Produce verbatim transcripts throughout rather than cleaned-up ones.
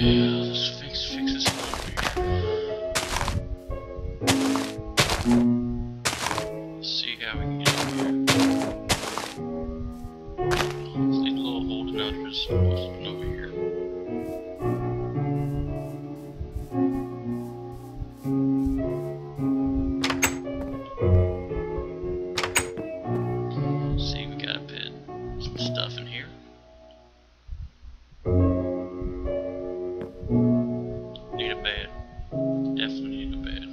Yeah, let's fix, fix this over here. Let's see how we can get in here. Let's leave a little hole to know there's something over here. See, we got a bit, some stuff in here. Need a bed. Definitely need a bed.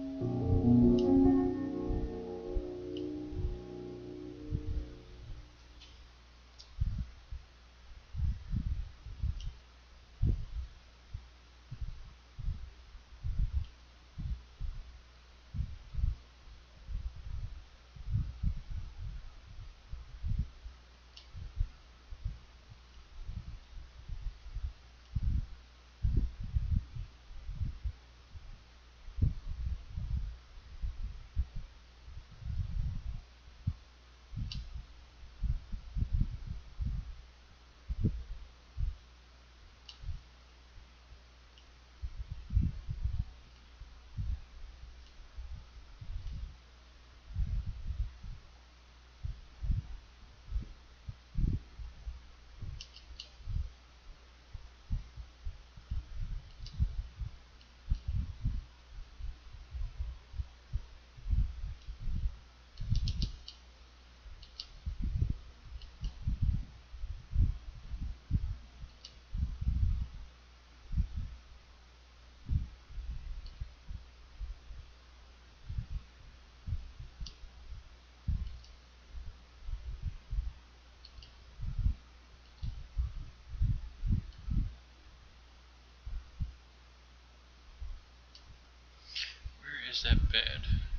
Where is that bed?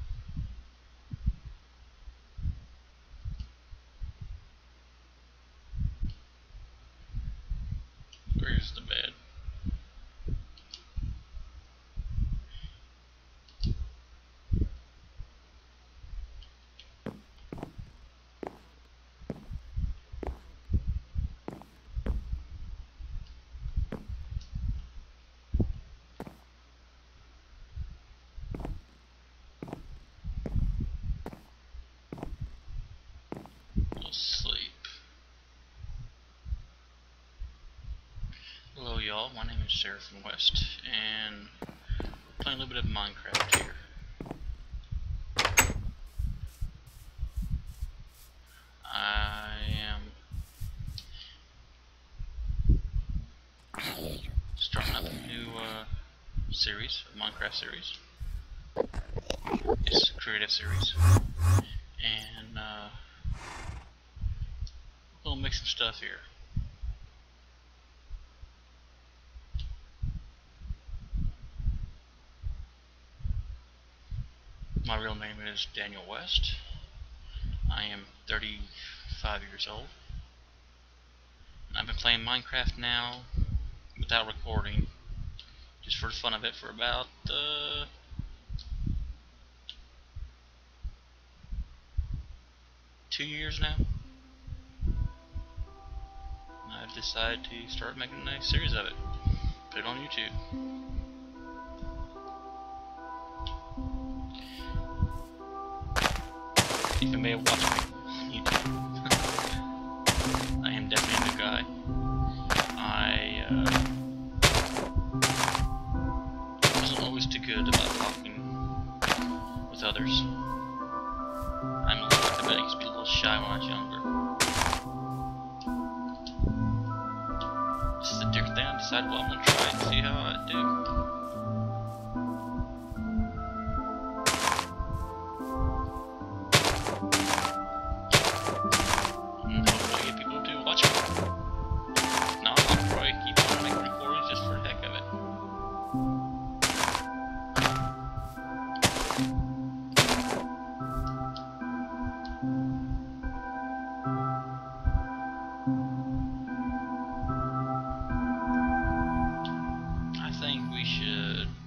Where's the bed? We'll sleep. Hello y'all, my name is Seraphim West, and we're playing a little bit of Minecraft here. I am starting up a new uh, series, a Minecraft series. It's a creative series, and uh, we'll make some stuff here. My real name is Daniel West. I am thirty-five years old. And I've been playing Minecraft now without recording, just for the fun of it, for about uh, two years now. And I've decided to start making a nice series of it. Put it on YouTube. You may have watched me on YouTube. I am definitely a new guy. I uh, wasn't always too good about talking with others. I'm a little, I bet I used to be a little shy when I was younger. This is a different thing. I decided, well, I'm gonna try and see how I do. I think we should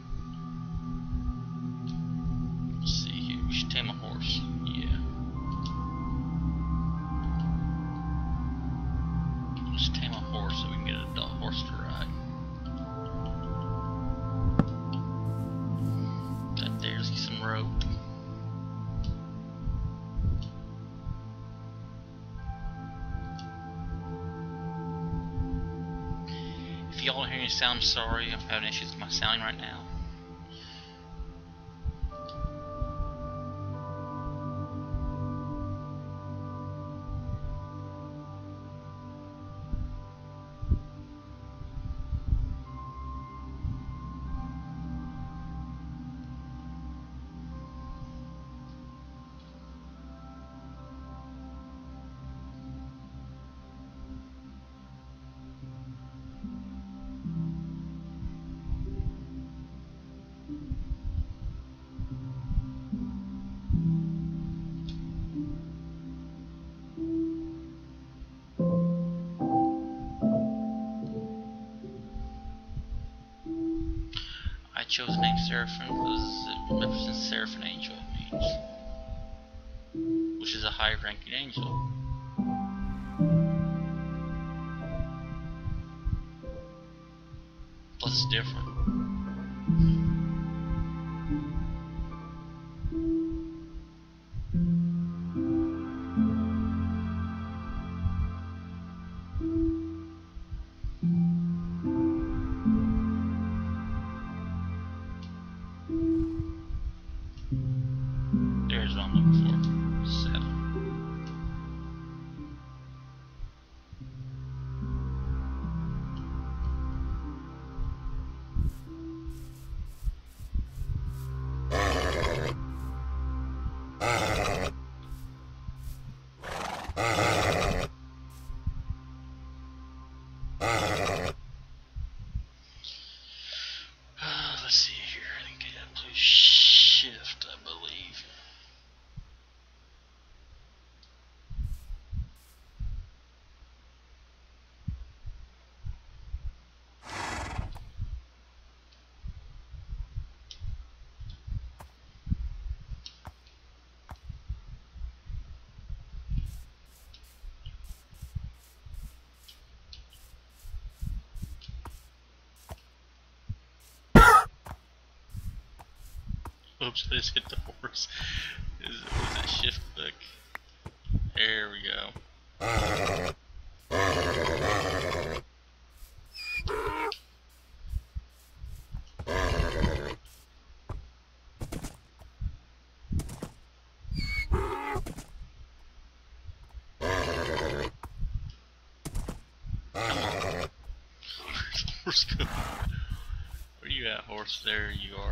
y'all hear any sound, sorry. I'm having issues with my sounding right now. I chose the name Seraphim because it represents Seraphim Angel, it means, which is a high ranking angel. Plus it's different. There's what I'm looking for. Seven. Uh, let's see here. I think I have to shift, I believe. Oops, I just hit the horse. Is it, was it shift click? There we go. Where's the horse going? Where you at, horse? There you are.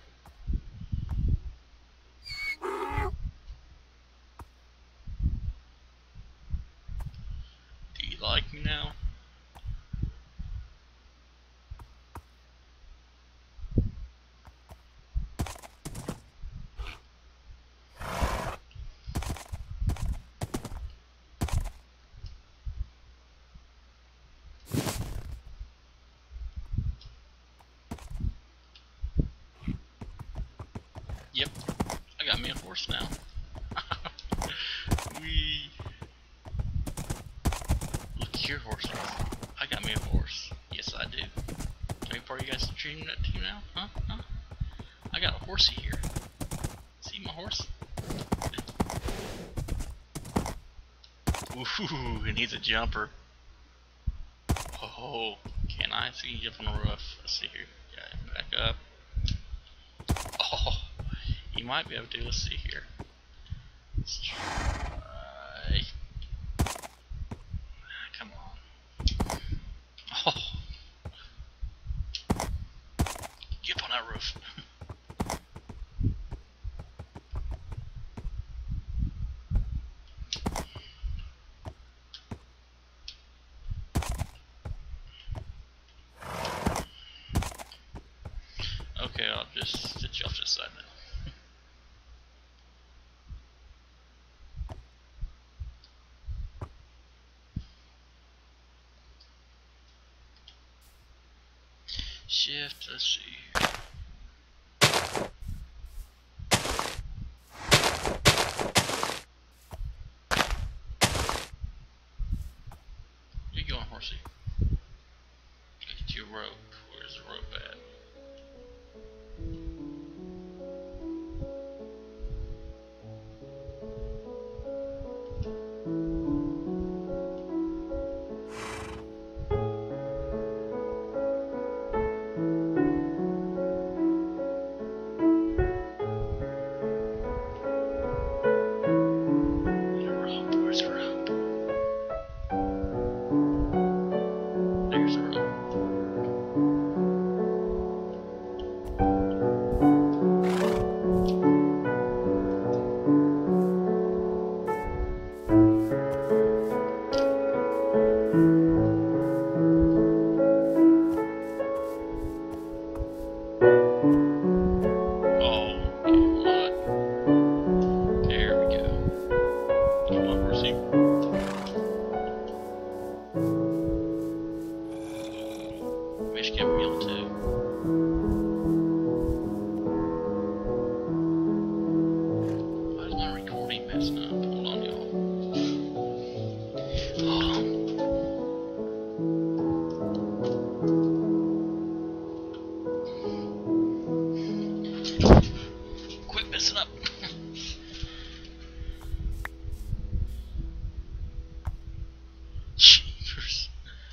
Do you like me now? Yep, I got me a horse now. Wee. Look at your horse. I got me a horse. Yes, I do. Can we part you guys treating that to you now? Huh? Huh? I got a horsey here. See my horse? Ooh, it needs a jumper. Oh, can I see you jump on the roof? Let's see here. Yeah, back up. Oh, you might be able to. Let's see here. Let's try. Come on. Oh. Get up on that roof. Okay, I'll just sit you off to the side now. Shift, let's see. Where you going, horsey? Get your rope. Where's the rope at? fish get meal too. Why is my recording messing up? Hold on, y'all. Hold on. Quit messing up. Jeepers.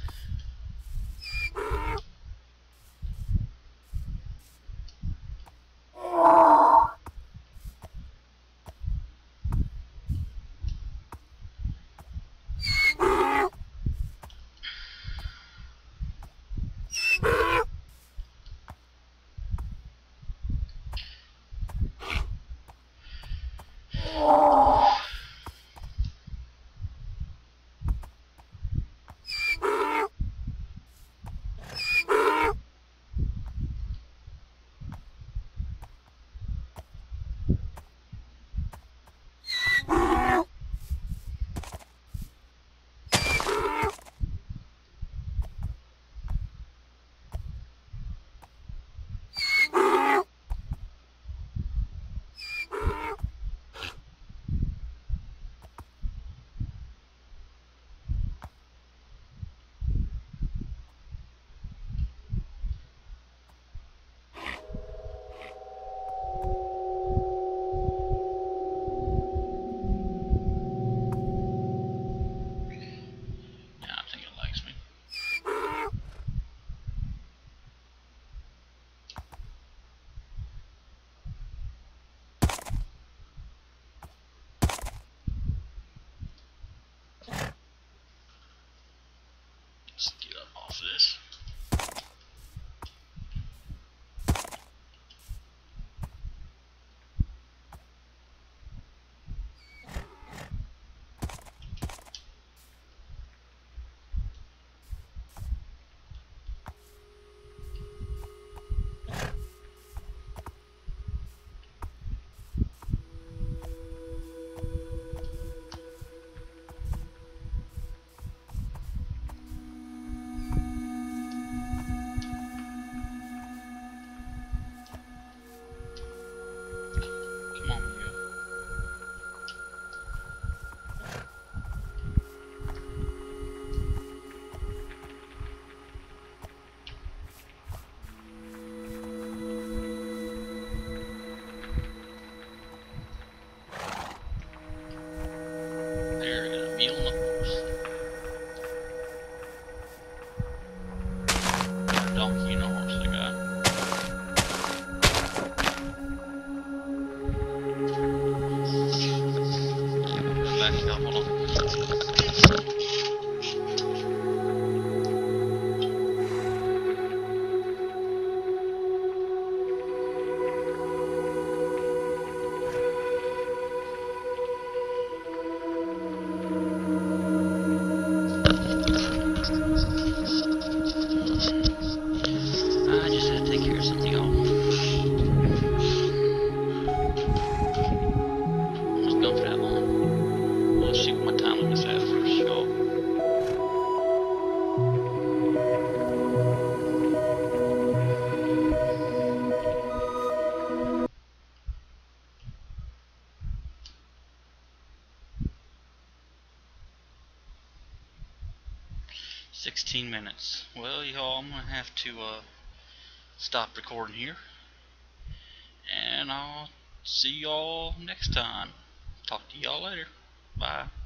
Let's get up off of this. Come on, Mia. There, got a meal on the horse. Got a donkey and a horse I got. Back up, hold on. I just had to take care of something, y'all. Let's go for that long. Let's see what my time limit is at first, y'all. Sixteen minutes. Well, y'all, I'm gonna have to uh, stop recording here, and I'll see y'all next time. Talk to y'all later. Bye.